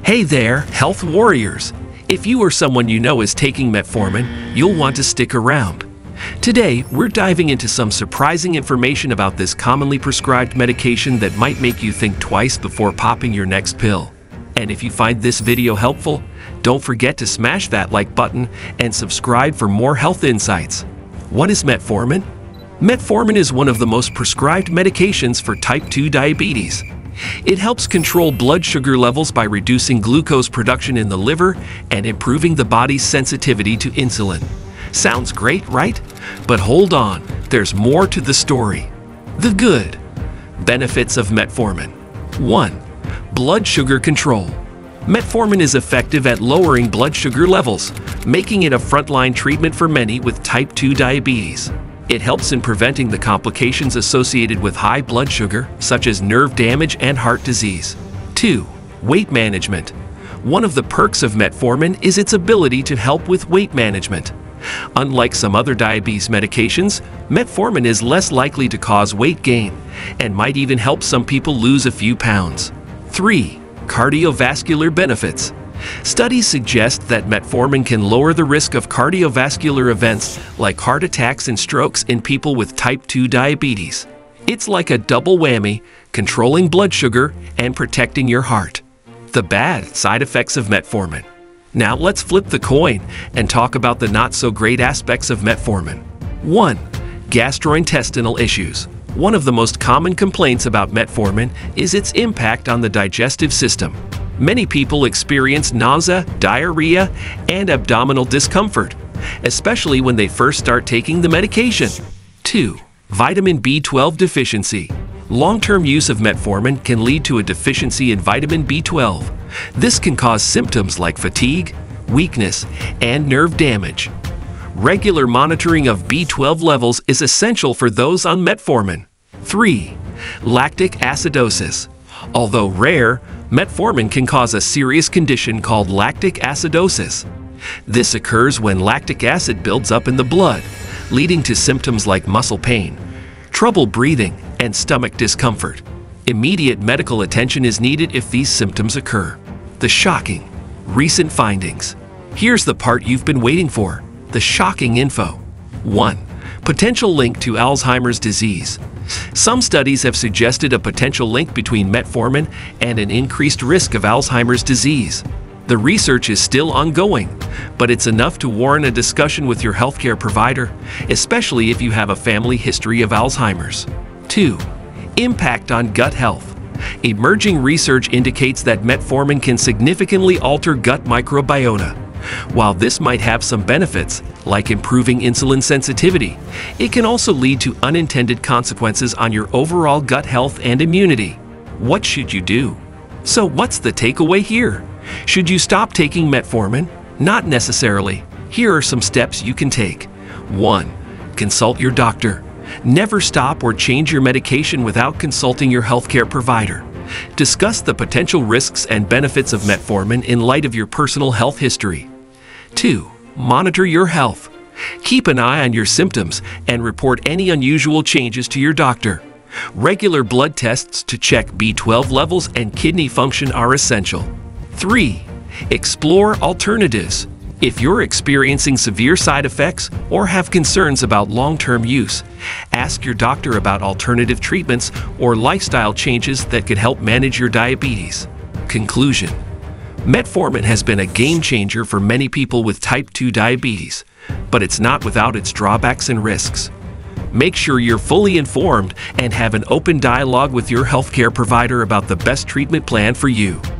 Hey there, health warriors! If you or someone you know is taking metformin, you'll want to stick around. Today, we're diving into some surprising information about this commonly prescribed medication that might make you think twice before popping your next pill. And if you find this video helpful, don't forget to smash that like button and subscribe for more health insights. What is metformin? Metformin is one of the most prescribed medications for type 2 diabetes. It helps control blood sugar levels by reducing glucose production in the liver and improving the body's sensitivity to insulin. Sounds great, right? But hold on, there's more to the story. The good benefits of metformin. 1. Blood sugar control. Metformin is effective at lowering blood sugar levels, making it a frontline treatment for many with type 2 diabetes. It helps in preventing the complications associated with high blood sugar, such as nerve damage and heart disease. 2. Weight management. One of the perks of metformin is its ability to help with weight management. Unlike some other diabetes medications, metformin is less likely to cause weight gain and might even help some people lose a few pounds. 3. Cardiovascular benefits. Studies suggest that metformin can lower the risk of cardiovascular events like heart attacks and strokes in people with type 2 diabetes. It's like a double whammy, controlling blood sugar and protecting your heart. The bad side effects of metformin. Now let's flip the coin and talk about the not-so-great aspects of metformin. 1. Gastrointestinal issues. One of the most common complaints about metformin is its impact on the digestive system. Many people experience nausea, diarrhea, and abdominal discomfort, especially when they first start taking the medication. 2. Vitamin B12 deficiency. Long-term use of metformin can lead to a deficiency in vitamin B12. This can cause symptoms like fatigue, weakness, and nerve damage. Regular monitoring of B12 levels is essential for those on metformin. 3. Lactic acidosis. Although rare, metformin can cause a serious condition called lactic acidosis. This occurs when lactic acid builds up in the blood, leading to symptoms like muscle pain, trouble breathing, and stomach discomfort. Immediate medical attention is needed if these symptoms occur. The shocking, recent findings. Here's the part you've been waiting for, the shocking info. 1. Potential link to Alzheimer's disease. Some studies have suggested a potential link between metformin and an increased risk of Alzheimer's disease. The research is still ongoing, but it's enough to warrant a discussion with your healthcare provider, especially if you have a family history of Alzheimer's. 2. Impact on gut health. Emerging research indicates that metformin can significantly alter gut microbiota. While this might have some benefits, like improving insulin sensitivity, it can also lead to unintended consequences on your overall gut health and immunity. What should you do? So what's the takeaway here? Should you stop taking metformin? Not necessarily. Here are some steps you can take. 1. Consult your doctor. Never stop or change your medication without consulting your healthcare provider. Discuss the potential risks and benefits of metformin in light of your personal health history. 2. Monitor your health. Keep an eye on your symptoms and report any unusual changes to your doctor. Regular blood tests to check B12 levels and kidney function are essential. 3. Explore alternatives. If you're experiencing severe side effects or have concerns about long-term use, ask your doctor about alternative treatments or lifestyle changes that could help manage your diabetes. Conclusion. Metformin has been a game changer for many people with type 2 diabetes, but it's not without its drawbacks and risks. Make sure you're fully informed and have an open dialogue with your healthcare provider about the best treatment plan for you.